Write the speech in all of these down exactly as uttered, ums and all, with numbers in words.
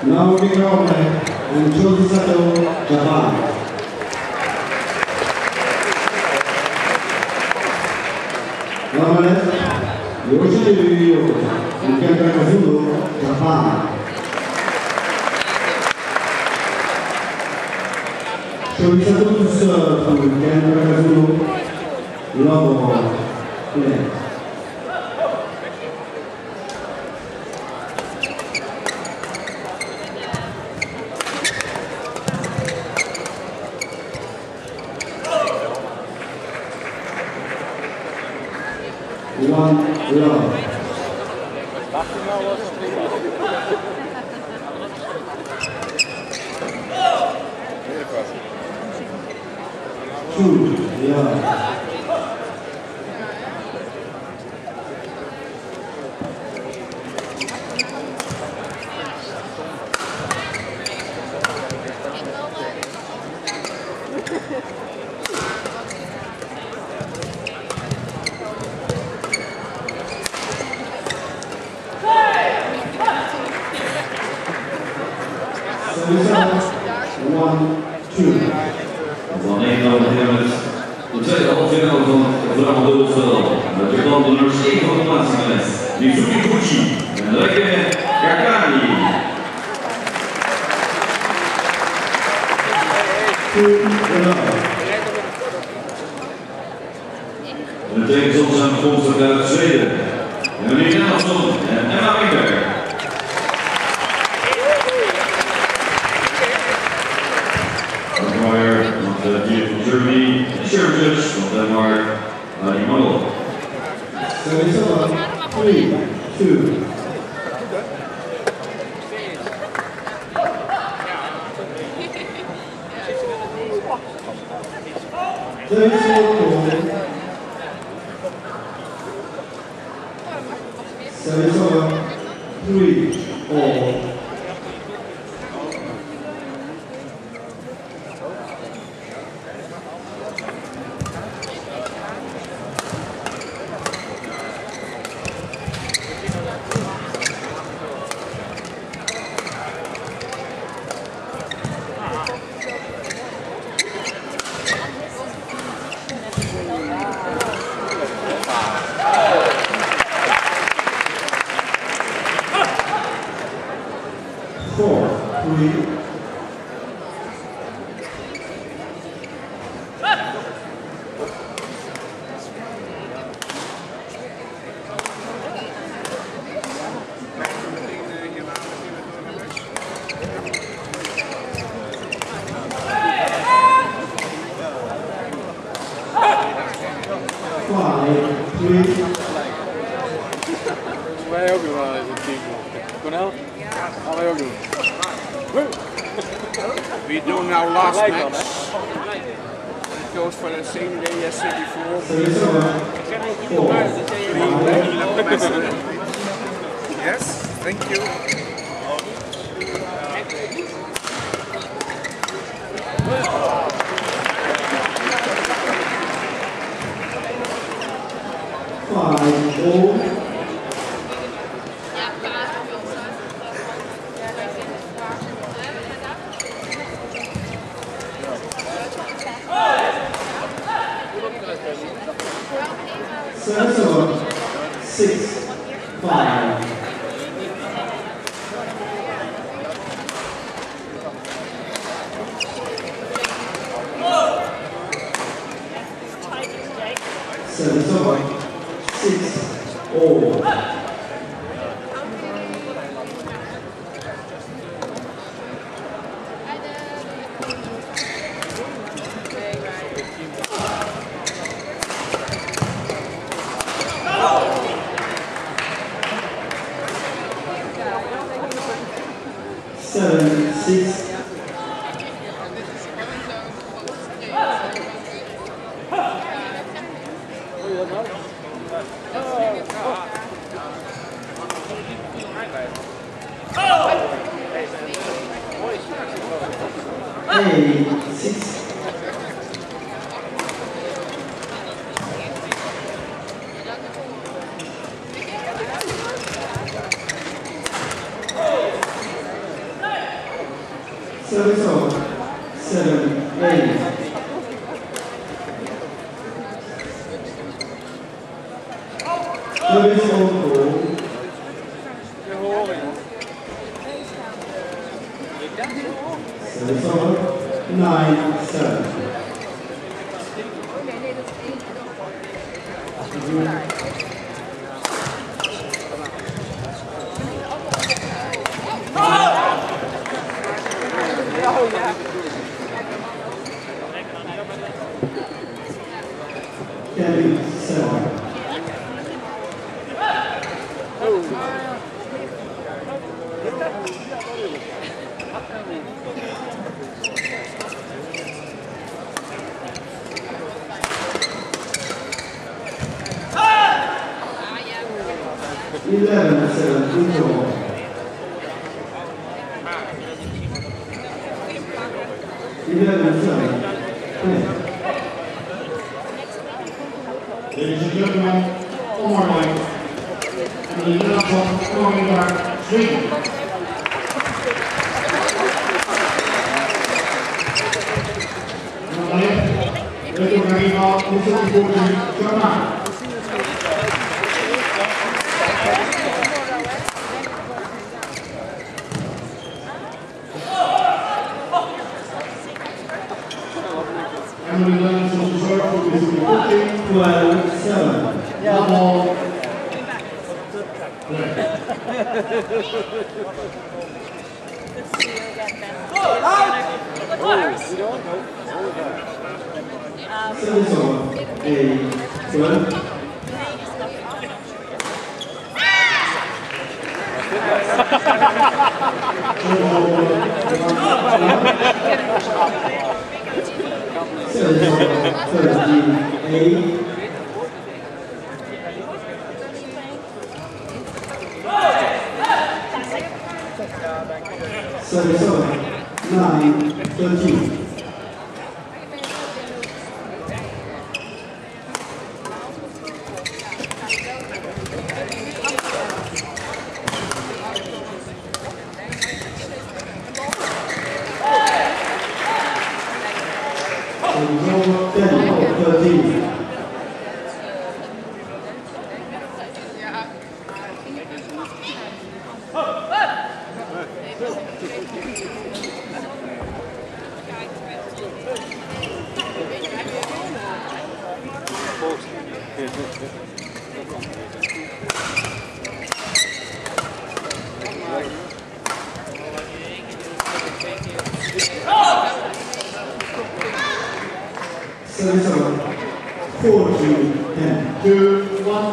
Naomi Kawane and Choji Sato, Japan. Lama left, Yoshihiro Yoko and Kenta Kazuno, Japan. Choji Sato to serve to Kenta Kazuno, Lobo, play. One love. Two love. One, two. Dan één nou hebben de tweede halve finale van het vrouwendubbelspel. Met de band nummer zeven van de plaatselijkheid. Mizuki Fuji en Reike Kakani. En de tegenstanders zijn afkomstig uit Zweden. Emily Nelson en Emma Winter. Van Germany, en Sharon Judge van Denmark, Lady Model. Three, two. Seven, three, all. Four, three. Five, three. Wij ook nog wel eens een team. Cornel? Gaan wij ook doen. We do now last match. It goes for the same day as city before. Yes, thank you. Five, all. Seven, six, five. Seven, six, all. Seven, six. Eight, six. Service over. seven eight. Service over. Service over. nine seven. Kelly seven. Eleven seven. Control. Eleven seven. Ladies and gentlemen, Omar Light, and the Nederlandse Koninkrijk Zweden. En dan alleen, weet u nog eenmaal, hoe zit die voor zijn Germaan? Emily Lennon will serve for this reporting. twelve seven. Allemaal. Service over. eight twelve. Service over. thirteen eight. Service over. nine thirteen. Service over. ten thirteen. Service over. fourteen ten. Two, one.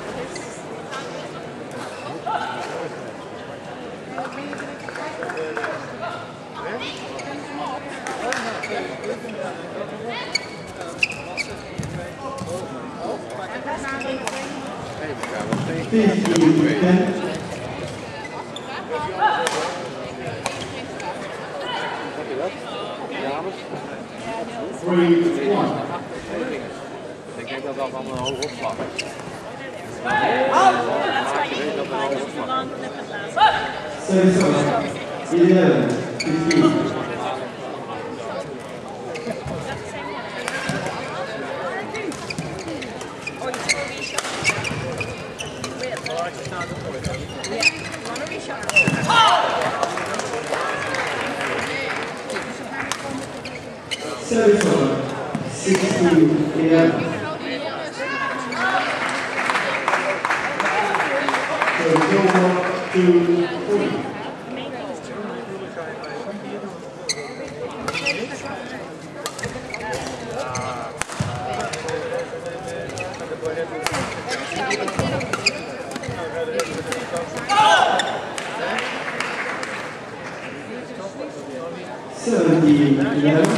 fifteen ten. Three, one. Ik denk dat dat allemaal hoog opslag. Service over. eleven fifteen. Service over. sixteen eleven. Service over. Two, three. seventeen eleven.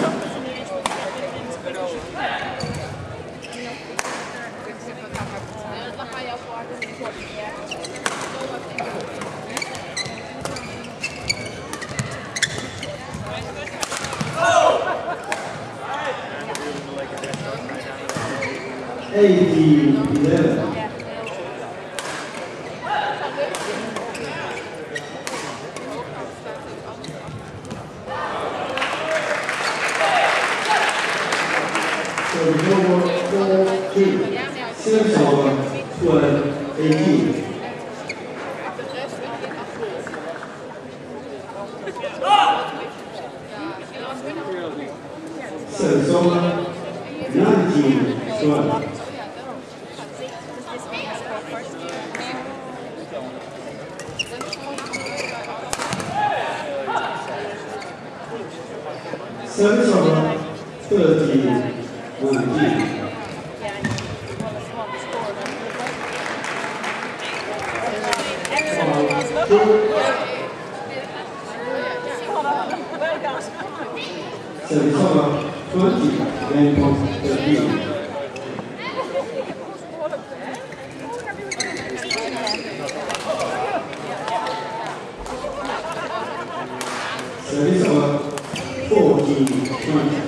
eighteen eleven. Service over four two. Service over twelve eighteen. Service over nineteen twelve. Service over thirteen nineteen. Service over twenty, nine point thirteen. Service over fourteen twenty.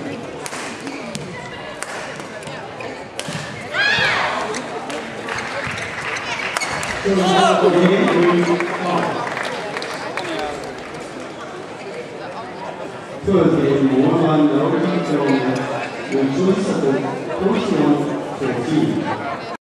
Thursday, one one, no control, with two seconds, fourteen fourteen.